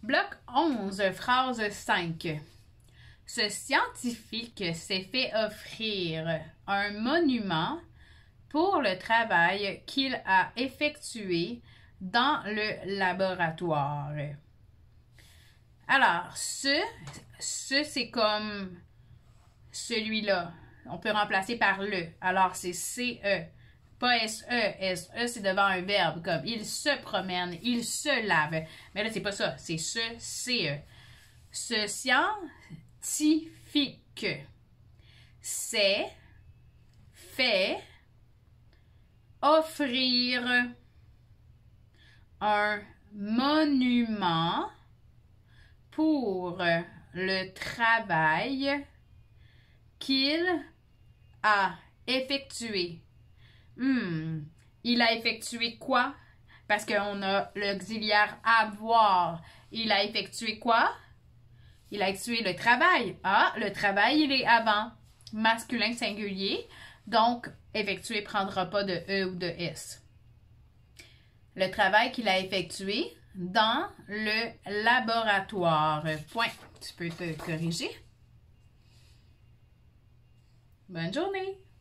Bloc 11, phrase 5. Ce scientifique s'est fait offrir un monument pour le travail qu'il a effectué dans le laboratoire. Alors, c'est comme celui-là. On peut remplacer par le. Alors, c'est CE. Pas SE. SE, c'est devant un verbe, comme il se promène, il se lave. Mais là, c'est pas ça. C'est CE. Ce scientifique s'est fait offrir un monument pour le travail qu'il a effectué. Il a effectué quoi? Parce qu'on a l'auxiliaire avoir. Il a effectué quoi? Il a effectué le travail. Ah, le travail, il est avant. Masculin singulier. Donc, effectué ne prendra pas de E ou de S. Le travail qu'il a effectué dans le laboratoire. Point. Tu peux te corriger. Bonne journée!